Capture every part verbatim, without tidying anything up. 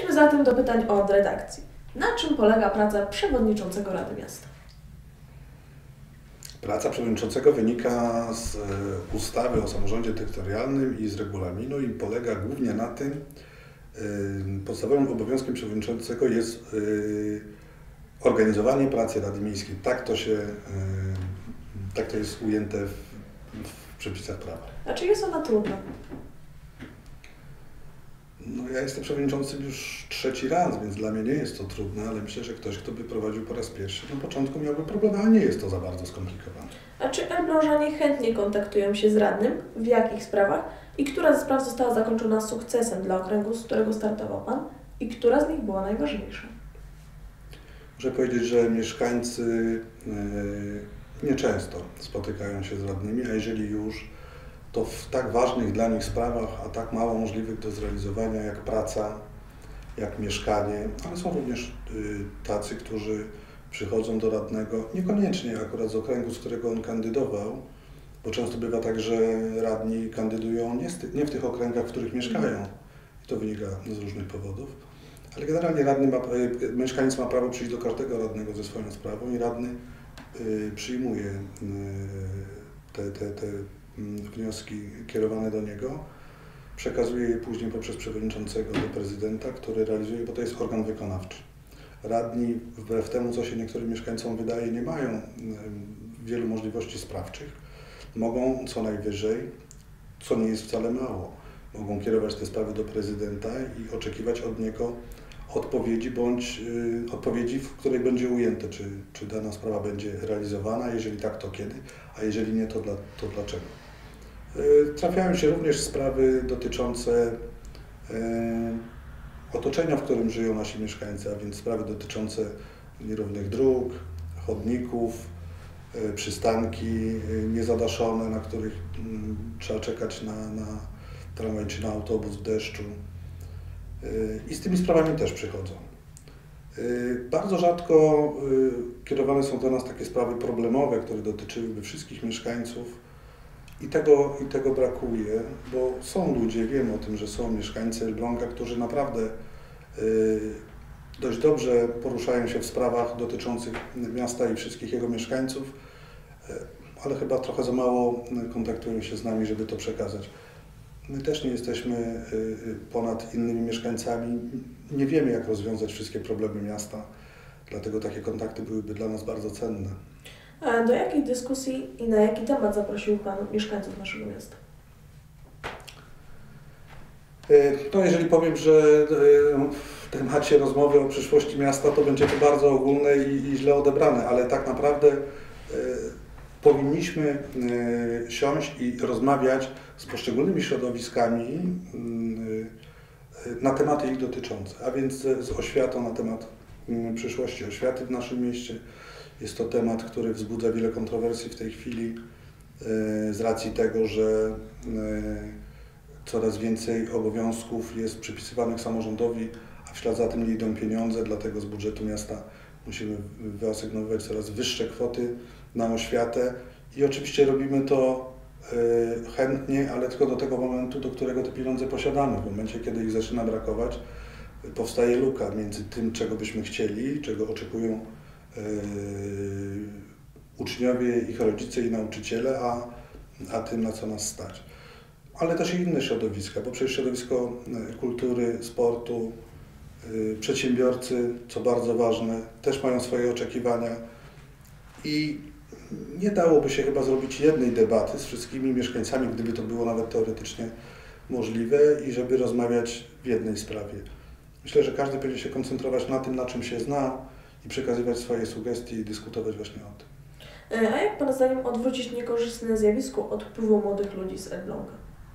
Przejdźmy zatem do pytań od redakcji. Na czym polega praca przewodniczącego Rady Miasta? Praca przewodniczącego wynika z ustawy o samorządzie terytorialnym i z regulaminu i polega głównie na tym, podstawowym obowiązkiem przewodniczącego jest organizowanie pracy Rady Miejskiej. Tak to się, tak to jest ujęte w, w przepisach prawa. A czy jest ona trudna? No, ja jestem przewodniczącym już trzeci raz, więc dla mnie nie jest to trudne, ale myślę, że ktoś, kto by prowadził po raz pierwszy, na początku miałby problemy, a nie jest to za bardzo skomplikowane. A czy elblążanie chętnie kontaktują się z radnym? W jakich sprawach? I która ze spraw została zakończona sukcesem dla okręgu, z którego startował Pan? I która z nich była najważniejsza? Muszę powiedzieć, że mieszkańcy yy, nieczęsto spotykają się z radnymi, a jeżeli już, to w tak ważnych dla nich sprawach, a tak mało możliwych do zrealizowania jak praca, jak mieszkanie, ale są również y, tacy, którzy przychodzą do radnego, niekoniecznie akurat z okręgu, z którego on kandydował, bo często bywa tak, że radni kandydują nie, ty, nie w tych okręgach, w których mieszkają i to wynika z różnych powodów, ale generalnie radny ma, y, mieszkaniec ma prawo przyjść do każdego radnego ze swoją sprawą i radny y, przyjmuje y, te, te, te wnioski kierowane do niego, przekazuje je później poprzez przewodniczącego do prezydenta, który realizuje, bo to jest organ wykonawczy. Radni, wbrew temu, co się niektórym mieszkańcom wydaje, nie mają wielu możliwości sprawczych. Mogą co najwyżej, co nie jest wcale mało, mogą kierować te sprawy do prezydenta i oczekiwać od niego odpowiedzi, bądź y, odpowiedzi, w której będzie ujęte, czy, czy dana sprawa będzie realizowana, jeżeli tak, to kiedy, a jeżeli nie, to, dla, to dlaczego. Y, trafiają się również sprawy dotyczące y, otoczenia, w którym żyją nasi mieszkańcy, a więc sprawy dotyczące nierównych dróg, chodników, y, przystanki y, niezadaszone, na których y, trzeba czekać na, na tramwaj czy na autobus w deszczu. I z tymi sprawami też przychodzą. Bardzo rzadko kierowane są do nas takie sprawy problemowe, które dotyczyłyby wszystkich mieszkańców i tego, i tego brakuje, bo są ludzie, wiem o tym, że są mieszkańcy Elbląga, którzy naprawdę dość dobrze poruszają się w sprawach dotyczących miasta i wszystkich jego mieszkańców, ale chyba trochę za mało kontaktują się z nami, żeby to przekazać. My też nie jesteśmy ponad innymi mieszkańcami, nie wiemy, jak rozwiązać wszystkie problemy miasta, dlatego takie kontakty byłyby dla nas bardzo cenne. A do jakiej dyskusji i na jaki temat zaprosił Pan mieszkańców naszego miasta? No, jeżeli powiem, że w temacie rozmowy o przyszłości miasta, to będzie to bardzo ogólne i, i źle odebrane, ale tak naprawdę powinniśmy siąść i rozmawiać z poszczególnymi środowiskami na tematy ich dotyczące, a więc z oświatą na temat przyszłości oświaty w naszym mieście. Jest to temat, który wzbudza wiele kontrowersji w tej chwili z racji tego, że coraz więcej obowiązków jest przypisywanych samorządowi, a w ślad za tym nie idą pieniądze, dlatego z budżetu miasta musimy wyasygnowywać coraz wyższe kwoty na oświatę i oczywiście robimy to y, chętnie, ale tylko do tego momentu, do którego te pieniądze posiadamy. W momencie, kiedy ich zaczyna brakować, powstaje luka między tym, czego byśmy chcieli, czego oczekują y, uczniowie, ich rodzice i nauczyciele, a, a tym, na co nas stać. Ale też i inne środowiska, bo przecież środowisko kultury, sportu, y, przedsiębiorcy, co bardzo ważne, też mają swoje oczekiwania. I nie dałoby się chyba zrobić jednej debaty z wszystkimi mieszkańcami, gdyby to było nawet teoretycznie możliwe i żeby rozmawiać w jednej sprawie. Myślę, że każdy powinien się koncentrować na tym, na czym się zna i przekazywać swoje sugestie i dyskutować właśnie o tym. A jak Pana zdaniem odwrócić niekorzystne zjawisko odpływu młodych ludzi z Elbląga?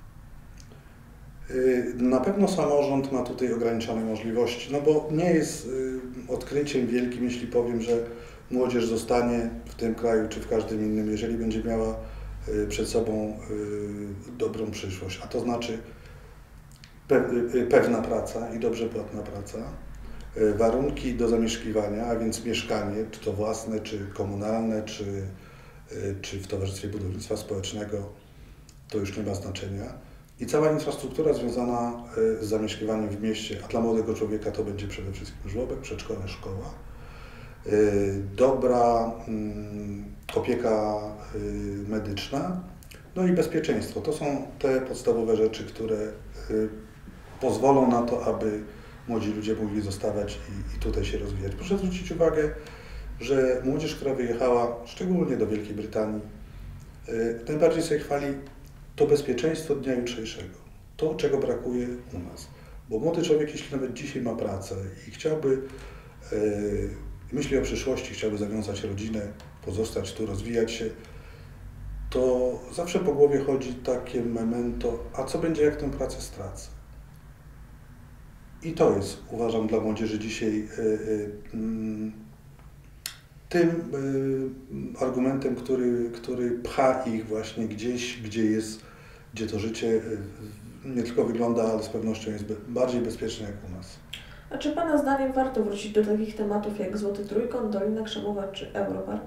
Na pewno samorząd ma tutaj ograniczone możliwości, no bo nie jest odkryciem wielkim, jeśli powiem, że młodzież zostanie w tym kraju czy w każdym innym, jeżeli będzie miała przed sobą dobrą przyszłość, a to znaczy pewna praca i dobrze płatna praca, warunki do zamieszkiwania, a więc mieszkanie, czy to własne, czy komunalne, czy, czy w Towarzystwie Budownictwa Społecznego, to już nie ma znaczenia. I cała infrastruktura związana z zamieszkiwaniem w mieście, a dla młodego człowieka to będzie przede wszystkim żłobek, przedszkole, szkoła. Dobra opieka medyczna, no i bezpieczeństwo. To są te podstawowe rzeczy, które pozwolą na to, aby młodzi ludzie mogli zostawać i, i tutaj się rozwijać. Proszę zwrócić uwagę, że młodzież, która wyjechała szczególnie do Wielkiej Brytanii, najbardziej sobie chwali to bezpieczeństwo dnia jutrzejszego. To, czego brakuje u nas. Bo młody człowiek, jeśli nawet dzisiaj ma pracę i chciałby, yy, myśli o przyszłości, chciałby zawiązać rodzinę, pozostać tu, rozwijać się, to zawsze po głowie chodzi takie memento, a co będzie, jak tę pracę stracę? I to jest, uważam, dla młodzieży dzisiaj yy, yy, tym yy, argumentem, który, który pcha ich właśnie gdzieś, gdzie jest, gdzie to życie yy, nie tylko wygląda, ale z pewnością jest be, bardziej bezpieczne jak u nas. A czy Pana zdaniem warto wrócić do takich tematów jak Złoty Trójkąt, Dolina Krzemowa czy Europark?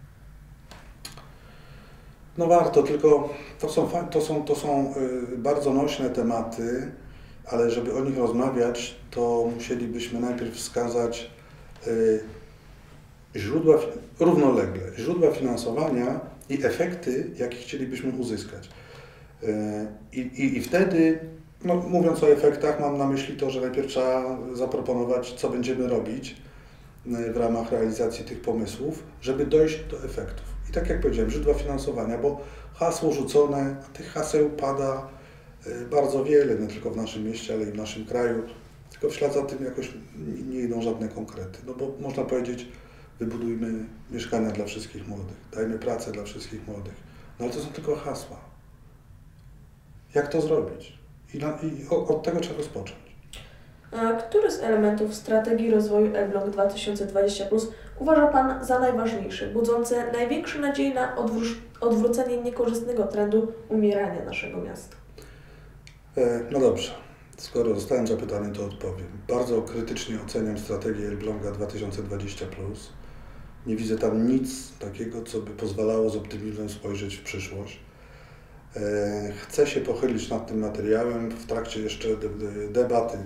No warto, tylko to są, to są, to są yy, bardzo nośne tematy, ale żeby o nich rozmawiać, to musielibyśmy najpierw wskazać yy, źródła, równolegle, źródła finansowania i efekty, jakie chcielibyśmy uzyskać. I, i, i wtedy, no, mówiąc o efektach, mam na myśli to, że najpierw trzeba zaproponować, co będziemy robić w ramach realizacji tych pomysłów, żeby dojść do efektów. I tak jak powiedziałem, źródła finansowania, bo hasło rzucone, a tych haseł pada bardzo wiele, nie tylko w naszym mieście, ale i w naszym kraju, tylko w ślad za tym jakoś nie idą żadne konkrety. No bo można powiedzieć, wybudujmy mieszkania dla wszystkich młodych, dajmy pracę dla wszystkich młodych. No ale to są tylko hasła. Jak to zrobić? I, na, i od, od tego trzeba rozpocząć. A który z elementów strategii rozwoju Elbląg dwa tysiące dwadzieścia plus uważa Pan za najważniejszy, budzący największe nadzieje na odwró- odwrócenie niekorzystnego trendu umierania naszego miasta? E, no dobrze. Skoro zostałem zapytany, to odpowiem. Bardzo krytycznie oceniam strategię Elbląga dwa tysiące dwadzieścia plus. Nie widzę tam nic takiego, co by pozwalało z optymizmem spojrzeć w przyszłość. Chcę się pochylić nad tym materiałem, w trakcie jeszcze debaty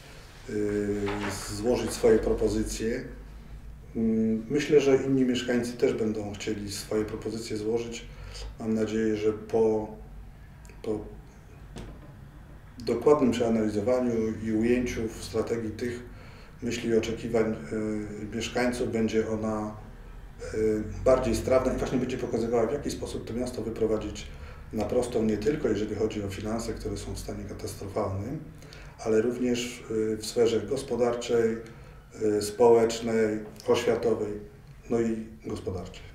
złożyć swoje propozycje. Myślę, że inni mieszkańcy też będą chcieli swoje propozycje złożyć. Mam nadzieję, że po, po dokładnym przeanalizowaniu i ujęciu w strategii tych myśli i oczekiwań mieszkańców będzie ona bardziej strawna i właśnie będzie pokazywała, w jaki sposób to miasto wyprowadzić na prostą, nie tylko jeżeli chodzi o finanse, które są w stanie katastrofalnym, ale również w sferze gospodarczej, społecznej, oświatowej, no i gospodarczej.